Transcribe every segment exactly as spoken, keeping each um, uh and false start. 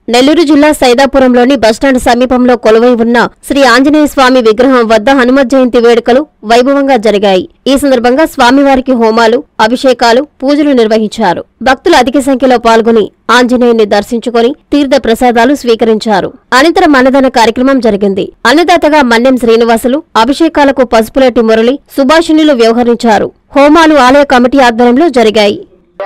నెల్లూరు జిల్లా సైదాపురంలోని బస్టాండ్ సమీపంలో కొలువై ఉన్న శ్రీ ఆంజనేయ స్వామి విగ్రహం వద్ద హనుమత్ జయంతి వేడుకలు వైభవంగా జరిగాయి. ఈ సందర్భంగా స్వామివారికి హోమాలు, అభిషేకాలు, పూజలు నిర్వహించారు. భక్తులు అధిక సంఖ్యలో పాల్గొని ఆంజనేయుని దర్శించుకుని తీర్థ ప్రసాదాలు స్వీకరించారు. అనంతరం అన్నదాన కార్యక్రమం జరిగింది. అన్నదాతగా మన్నెం శ్రీనివాసులు, అభిషేకాలకు పసుపులేటి మురళి, సుభాషిణులు వ్యవహరించారు. హోమాలు ఆలయ కమిటీ ఆధ్వర్యంలో జరిగాయి.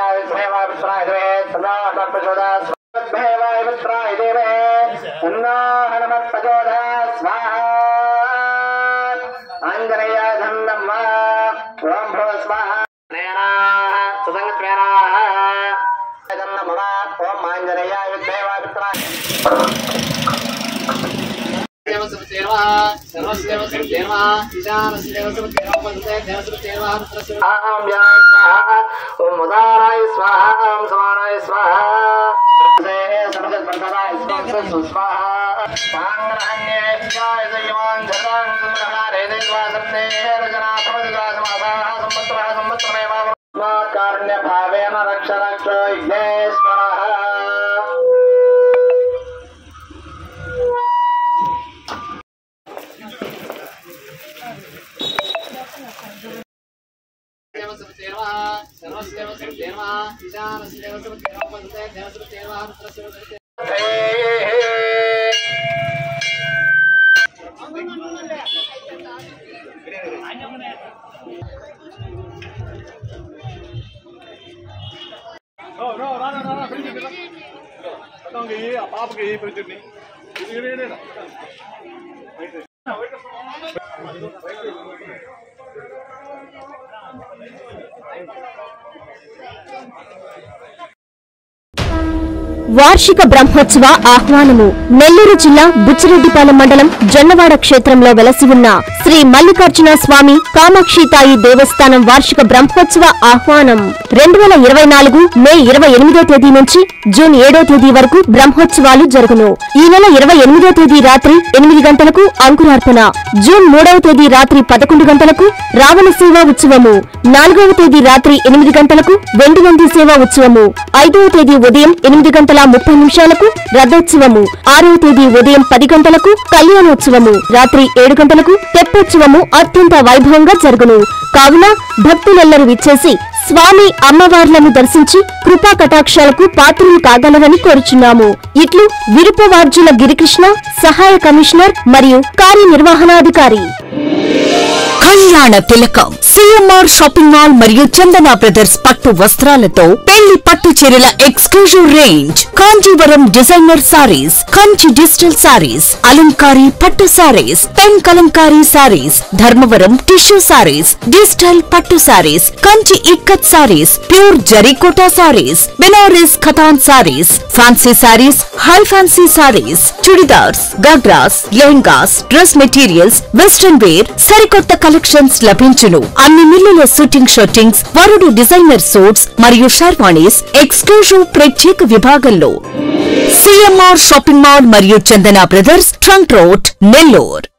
వార్షిక బ్రహ్మోత్సవ ఆహ్వానము. నెల్లూరు జిల్లా బుచ్చిరెడ్డిపాలెం మండలం జొన్నవాడ క్షేత్రంలో వెలసి ఉన్న శ్రీ మల్లికార్జున స్వామి కామాక్షితాయి దేవస్థానం వార్షిక బ్రహ్మోత్సవ ఆహ్వానం రెండు వేల ఇరవై నాలుగు మే ఇరవై ఎనిమిదో తేదీ నుంచి జూన్ ఏడో తేదీ వరకు బ్రహ్మోత్సవాలు జరుగును. ఈ నెల ఇరవై ఎనిమిదో తేదీ రాత్రి ఎనిమిది గంటలకు అంకురార్పణ, జూన్ మూడవ తేదీ రాత్రి పదకొండు గంటలకు రావణ సేవా ఉత్సవము, నాలుగవ తేదీ రాత్రి ఎనిమిది గంటలకు వెండి నంది సేవా ఉత్సవము, ఐదవ తేదీ ఉదయం ఎనిమిది గంటల ముప్పై నిమిషాలకు రథోత్సవము, ఆరవ తేదీ ఉదయం పది గంటలకు కళ్యాణోత్సవము, రాత్రి ఏడు గంటలకు తెప్పోత్సవము అత్యంత వైభవంగా జరుగును. కావున భక్తులెల్లరూ విచ్చేసి స్వామి అమ్మవార్లను దర్శించి కృపా కటాక్షాలకు పాత్రలు కాగలరని కోరుచున్నాము. ఇట్లు విరుపవార్జుల గిరికృష్ణ, సహాయ కమిషనర్ మరియు కార్యనిర్వహణాధికారి. కళ్యాణ తిలకం సిఎంఆర్ షాపింగ్ మాల్ మరియు చందన బ్రదర్స్ పట్టు వస్త్రాలతో పెళ్లి పట్టు చీరల exclusive range, Kanjeevaram designer saris, Kanchi digital saris, అలంకారీ పట్టు saris, pen Kalamkari saris, Dharmavaram tissue saris, digital పట్టు సారీస్, కంచి ఇక్కత్ సారీస్, ప్యూర్ జరీకోటా సారీస్, బెనారస్ ఖతాన్ saris, fancy saris, high fancy saris, chudidars, ghagras, lehengas, dress materials, western wear, సరికొత్త కలెక్షన్స్ లభించును. అన్ని మిల్లుల షూటింగ్ షూటింగ్స్, వరుడు డిజైనర్ సూట్స్ మరియు షర్వాణీస్ ఎక్స్క్లూజివ్ ప్రత్యేక విభాగంలో. సిఎంఆర్ షాపింగ్ మాల్ మరియు Chandana brothers, trunk road, Nellore.